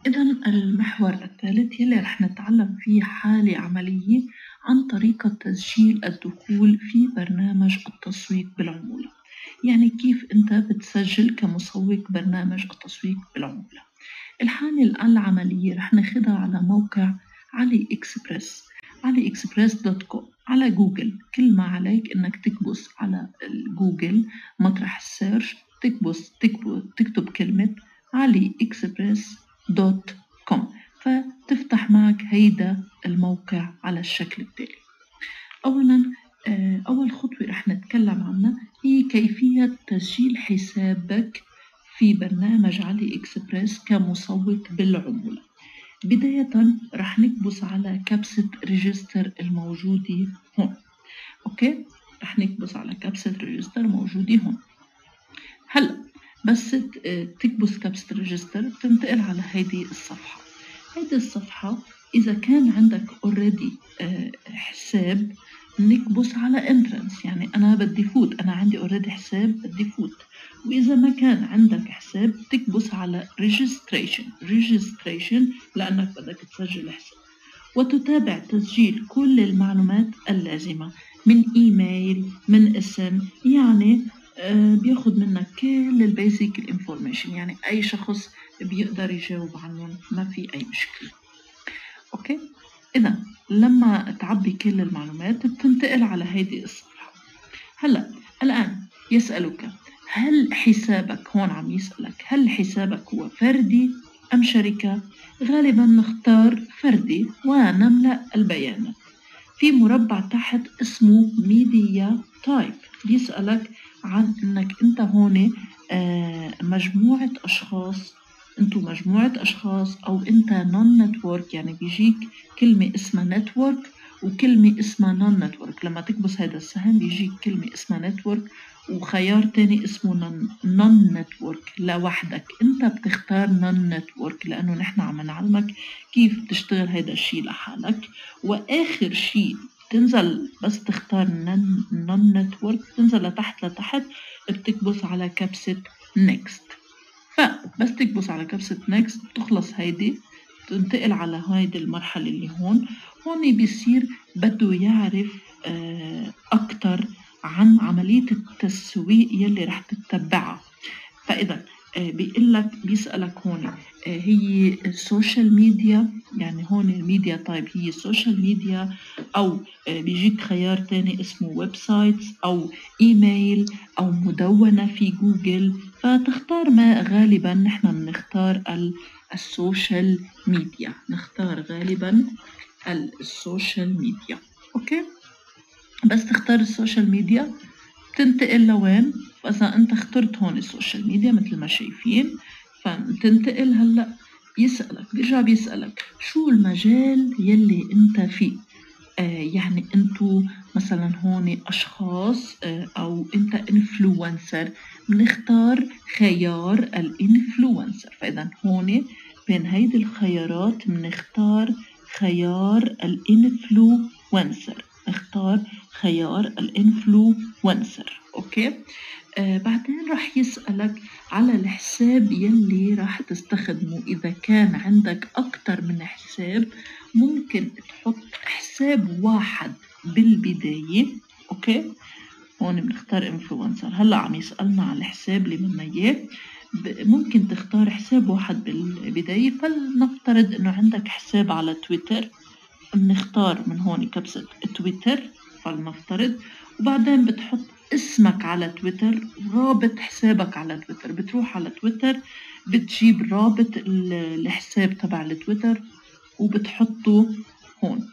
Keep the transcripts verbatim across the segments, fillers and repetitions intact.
إذا المحور الثالث يلي رح نتعلم فيه حالة عملية عن طريقة تسجيل الدخول في برنامج التسويق بالعمولة. يعني كيف أنت بتسجل كمسوق برنامج التسويق بالعمولة. الحالة العملية رح ناخدها على موقع علي إكسبرس علي إكسبرس دوت كوم على جوجل. كل ما عليك إنك تكبس على جوجل مطرح السيرش، تكبس تكتب, تكتب كلمة علي إكسبرس دوت كوم فتفتح معك هيدا الموقع على الشكل التالي. أولا أول خطوة رح نتكلم عنها هي كيفية تسجيل حسابك في برنامج علي إكسبرس كمسوق بالعمولة. بداية رح نكبس على كبسة ريجستر الموجودة هون. أوكي، رح نكبس على كبسة ريجستر موجودة هون. هلأ بس تكبس كبسة ريجستر بتنتقل على هيدي الصفحة. هيدي الصفحة إذا كان عندك already حساب نكبس على entrance، يعني أنا بدي فوت، أنا عندي already حساب بدي فوت. وإذا ما كان عندك حساب تكبس على registration registration لأنك بدك تسجل حساب، وتتابع تسجيل كل المعلومات اللازمة من إيميل من اسم، يعني آه بياخد منك كل البيزك الانفورميشن، يعني أي شخص بيقدر يجاوب عنهم، ما في أي مشكلة. أوكي، إذا لما تعبي كل المعلومات بتنتقل على هيدي الصفحة. هلأ الآن يسألك هل حسابك، هون عم يسألك هل حسابك هو فردي أم شركة؟ غالبا نختار فردي ونملأ البيانات. في مربع تحت اسمه ميديا تايب بيسألك عن انك انت هون مجموعة اشخاص، انتو مجموعة اشخاص او انت نون نتورك، يعني بيجيك كلمة اسمها نتورك وكلمة اسمها نون نتورك. لما تكبس هذا السهم بيجيك كلمة اسمها نتورك وخيار تاني اسمه نون نتورك لوحدك. انت بتختار نون نتورك لانه نحن عم نعلمك كيف تشتغل هذا الشيء لحالك. واخر شيء تنزل بس تختار نون نتورك، تنزل لتحت لتحت بتكبس على كبسة نيكست. فبس تكبس على كبسة نيكست بتخلص هيدي، تنتقل على هيدي المرحلة اللي هون. هون بيصير بده يعرف أكتر عن عملية التسويق يلي رح تتبعها. فإذا بيقول لك بيسألك هون هي السوشيال ميديا، يعني هون الميديا تايب هي السوشيال ميديا، أو بيجيك خيار تاني اسمه ويب سايتس أو إيميل أو مدونة في جوجل. فتختار ما غالبا نحن بنختار السوشيال ميديا، نختار غالبا السوشيال ميديا. أوكي، بس تختار السوشيال ميديا تنتقل لوين؟ فإذا أنت اخترت هون السوشيال ميديا مثل ما شايفين فتنتقل. هلأ يسألك بيرجع بيسألك شو المجال يلي أنت فيه. آه يعني أنتو مثلا هون أشخاص آه أو أنت إنفلونسر، بنختار خيار الإنفلونسر. فإذا هون بين هيدي الخيارات بنختار خيار الإنفلونسر، نختار خيار الإنفلونسر. أوكي، آه بعدين رح يسألك على الحساب يلي رح تستخدمه. إذا كان عندك أكتر من حساب ممكن تحط حساب واحد بالبداية. أوكي، هون بنختار إنفلونسر. هلأ عم يسألنا على الحساب اللي بدنا إياه، ممكن تختار حساب واحد بالبداية. فلنفترض إنه عندك حساب على تويتر، بنختار من هون كبسة تويتر فلنفترض، وبعدين بتحط اسمك على تويتر ورابط حسابك على تويتر. بتروح على تويتر بتجيب رابط الحساب تبع التويتر وبتحطه هون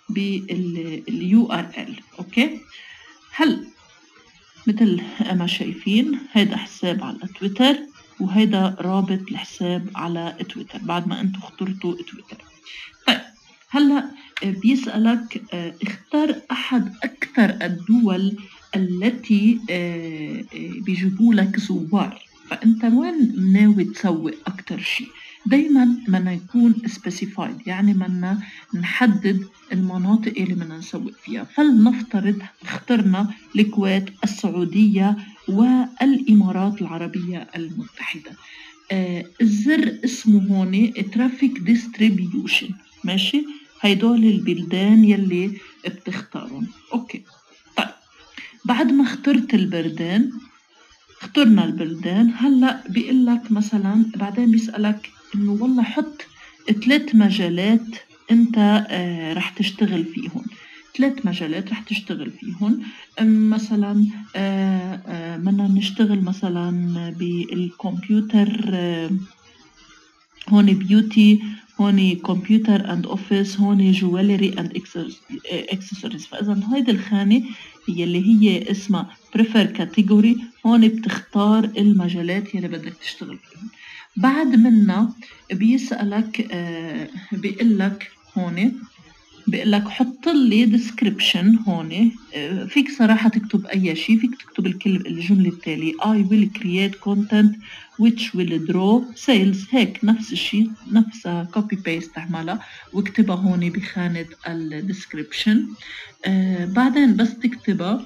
باليو ار ال. اوكي، هل مثل ما شايفين هيدا حساب على تويتر وهيدا رابط الحساب على تويتر بعد ما انتم اخترتوا تويتر. طيب هلا بيسألك اختار أحد أكثر الدول التي بيجيبوا لك زوار. فأنت وين ناوي تسوي أكثر شيء؟ دايما بدنا يكون specified، يعني بدنا نحدد المناطق اللي بدنا نسوق فيها. فلنفترض اخترنا الكويت، السعودية والإمارات العربية المتحدة. آه الزر اسمه هون ترافيك ديستريبيوشن، ماشي؟ هيدول البلدان يلي بتختارهم. اوكي طيب، بعد ما اخترت البلدان، اخترنا البلدان، هلا بيقول لك مثلا بعدين بيسألك انه والله حط ثلاث مجالات انت آه رح تشتغل فيهم. ثلاث مجالات رح تشتغل فيهم. مثلا آه آه بدنا نشتغل مثلا بالكمبيوتر، آه هون بيوتي، هون كمبيوتر اند اوفيس، هون جويلري اند اكسسوارز. فاذا هيدي الخانه هي اللي هي اسمها بريفير كاتيجوري. هون بتختار المجالات يلي بدك تشتغل فيهم. بعد منها بيسألك آه بيقول لك هون بيقول لك حط لي ديسكريبشن هون. فيك صراحة تكتب أي شيء، فيك تكتب الكلمة الجملة التالية I will create content which will draw sales. هيك نفس الشيء، نفسها copy paste تعملها واكتبها هون بخانة الديسكريبشن. آه بعدين بس تكتبها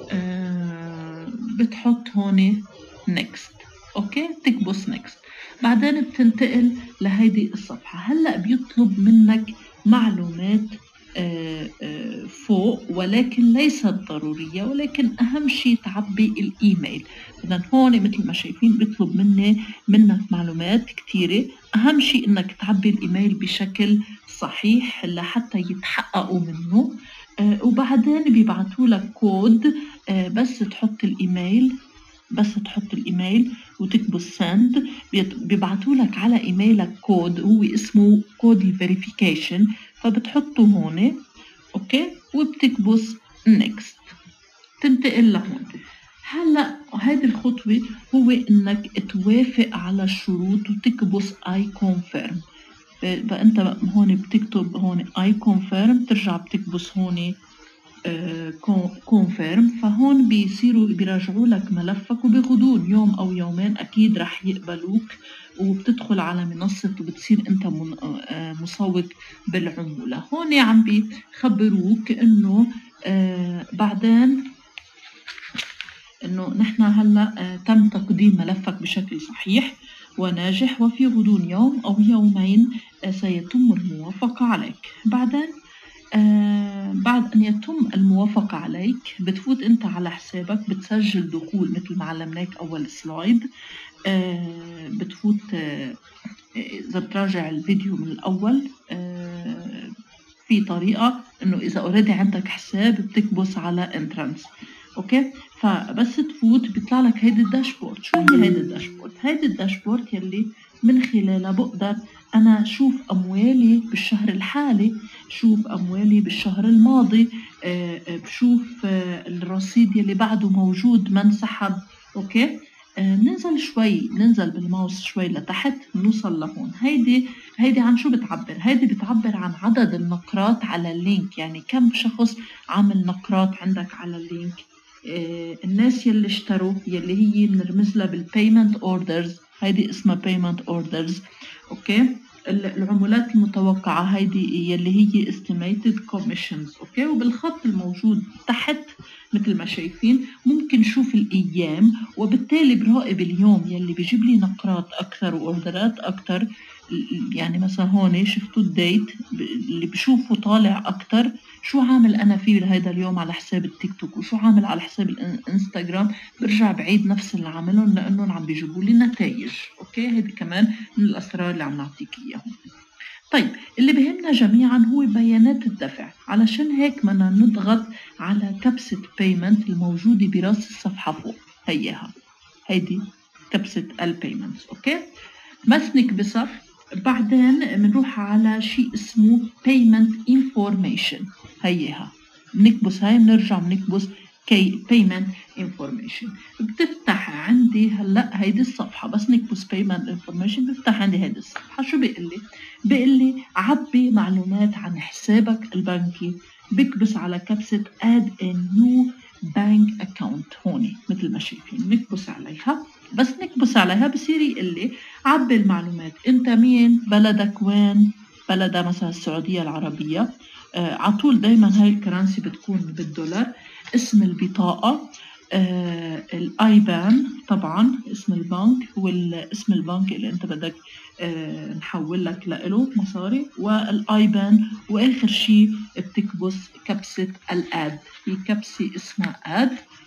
آه بتحط هون next. اوكي تكبس next. بعدين بتنتقل لهيدي الصفحة. هلأ بيطلب منك معلومات آه آه فوق، ولكن ليست ضرورية، ولكن أهم شيء تعبي الإيميل. إذا هون مثل ما شايفين بيطلب مني منك معلومات كتيرة، أهم شيء إنك تعبي الإيميل بشكل صحيح لحتى يتحققوا منه. آه وبعدين بيبعتوا لك كود، آه بس تحط الإيميل بس تحط الإيميل وتكبس سند، بيبعتوا لك على إيميلك كود هو اسمه كود الفيريفيكيشن، فبتحطه هون. أوكي وبتكبس نيكست، تنتقل لهون. هلا هذه الخطوة هو إنك توافق على الشروط وتكبس I confirm. فأنت هون بتكتب هون I confirm، ترجع بتكبس هون كونفيرم. فهون بيصيروا بيراجعوا لك ملفك وبغضون يوم او يومين اكيد رح يقبلوك، وبتدخل على منصة وبتصير انت مسوق بالعمولة. هون عم بيخبروك انه آه بعدين انه نحن هلا آه تم تقديم ملفك بشكل صحيح وناجح، وفي غضون يوم او يومين آه سيتم الموافقة عليك. بعدين آه بعد أن يتم الموافقة عليك بتفوت أنت على حسابك، بتسجل دخول مثل ما علمناك أول سلايد. آه بتفوت آه إذا بتراجع الفيديو من الأول آه في طريقة إنه إذا أوريدي عندك حساب بتكبس على انترانس. أوكي فبس تفوت بيطلع لك هيدي الداشبورد. شو هي هيدي الداشبورد؟ هيدي الداشبورد يلي من خلالها بقدر أنا شوف أموالي بالشهر الحالي، شوف أموالي بالشهر الماضي، آه بشوف آه الرصيد يلي بعده موجود ما انسحب. أوكي آه ننزل شوي، ننزل بالماوس شوي لتحت نوصل لهون. هيدي هيدي عن شو بتعبر؟ هيدي بتعبر عن عدد النقرات على اللينك، يعني كم شخص عامل نقرات عندك على اللينك. آه الناس يلي اشتروا يلي هي بنرمز لها بالبيمنت اوردرز، هيدي اسمها بيمنت اوردرز. اوكي العمولات المتوقعة هيدي يلي هي estimated commissions. اوكي وبالخط الموجود تحت مثل ما شايفين ممكن نشوف الايام، وبالتالي براقب اليوم يلي بيجيب لي نقرات اكثر واوردرات اكثر. يعني مثلا هون شفتوا الديت اللي بشوفه طالع اكثر، شو عامل انا فيه لهيدا اليوم على حساب التيك توك وشو عامل على حساب الانستغرام، برجع بعيد نفس اللي عاملهم لانهم عم بيجيبوا لي نتائج. اوكي هيدي كمان من الاسرار اللي عم نعطيك اياهم. طيب اللي بهمنا جميعا هو بيانات الدفع، علشان هيك بدنا نضغط على كبسة بيمنت الموجودة براس الصفحة فوق. هيها هيدي كبسة البيمنتس. اوكي بس نكبسها بعدين بنروح على شيء اسمه payment information. هيها بنكبس هاي، بنرجع بنكبس كي payment information. بتفتح عندي هلا هيدي الصفحة، بس نكبس payment information بفتح عندي هيدي الصفحة. شو بيقول لي؟ بيقول لي عبي معلومات عن حسابك البنكي. بكبس على كبسة add a new bank account هون مثل ما شايفين، نكبس عليها. بس نكبس عليها بصير يقول لي عبي المعلومات، انت مين، بلدك وين، بلدها مثلا السعودية العربية. آه عطول دايما هاي الكرنسي بتكون بالدولار. اسم البطاقة، آه الايبان طبعا اسم البنك، والاسم البنك اللي انت بدك آه نحول لك له مصاري، والايبان، واخر شيء بتكبس كبسة الاد، في كبسة اسمها اد